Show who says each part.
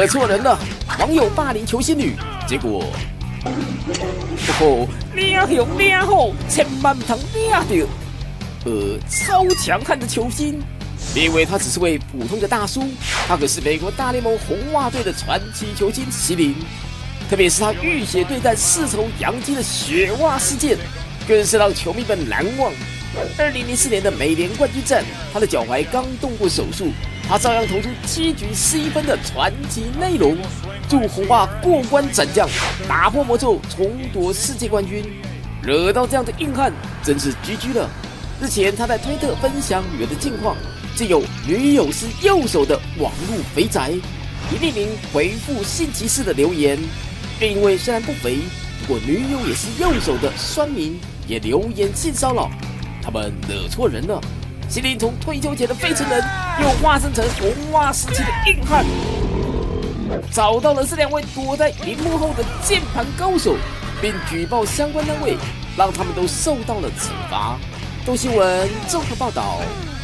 Speaker 1: 错人了，网友霸凌球星女，结果，抓熊抓好，千万不能抓到。超强悍的球星，别以为他只是位普通的大叔，他可是美国大联盟红袜队的传奇球星麒麟。特别是他浴血对战4头洋基的血袜事件，更是让球迷们难忘。2004年的美联冠军战，他的脚踝刚动过手术，他照样投出7局11分的传奇内容，助红袜过关斩将，打破魔咒，重夺世界冠军。惹到这样的硬汉，真是 GG 了。日前他在推特分享女儿的近况，竟有女友是右手的网路肥宅，以匿名回复性歧视的留言，并因为虽然不肥，不过女友也是右手的酸民也留言性骚扰，他们惹错人了。麒麟从退休前的废城人，又化身成红袜时期的硬汉，找到了这2位躲在荧幕后的键盘高手，并举报相关单位，让他们都受到了惩罚。东新闻综合报道。